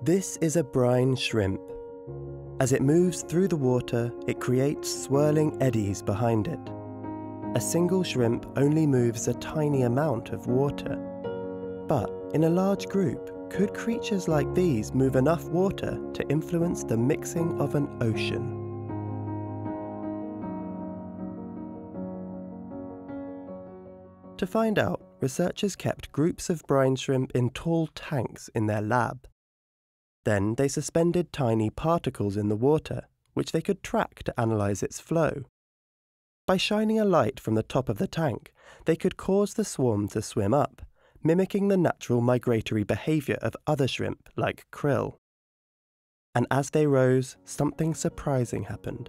This is a brine shrimp. As it moves through the water, it creates swirling eddies behind it. A single shrimp only moves a tiny amount of water. But in a large group, could creatures like these move enough water to influence the mixing of an ocean? To find out, researchers kept groups of brine shrimp in tall tanks in their lab. Then they suspended tiny particles in the water, which they could track to analyze its flow. By shining a light from the top of the tank, they could cause the swarm to swim up, mimicking the natural migratory behavior of other shrimp like krill. And as they rose, something surprising happened.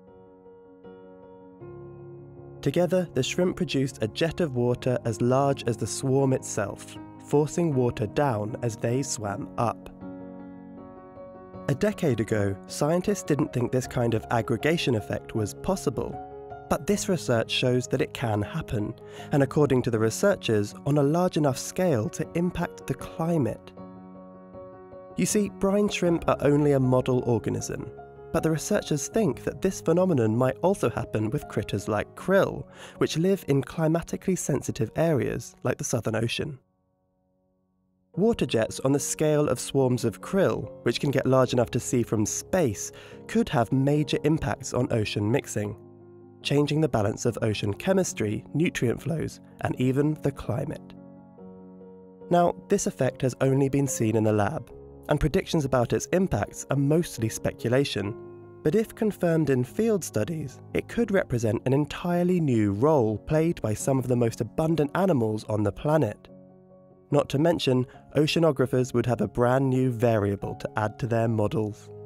Together, the shrimp produced a jet of water as large as the swarm itself, forcing water down as they swam up. A decade ago, scientists didn't think this kind of aggregation effect was possible. But this research shows that it can happen, and according to the researchers, on a large enough scale to impact the climate. You see, brine shrimp are only a model organism, but the researchers think that this phenomenon might also happen with critters like krill, which live in climatically sensitive areas like the Southern Ocean. Water jets on the scale of swarms of krill, which can get large enough to see from space, could have major impacts on ocean mixing, changing the balance of ocean chemistry, nutrient flows, and even the climate. Now, this effect has only been seen in the lab, and predictions about its impacts are mostly speculation. But if confirmed in field studies, it could represent an entirely new role played by some of the most abundant animals on the planet. Not to mention, oceanographers would have a brand new variable to add to their models.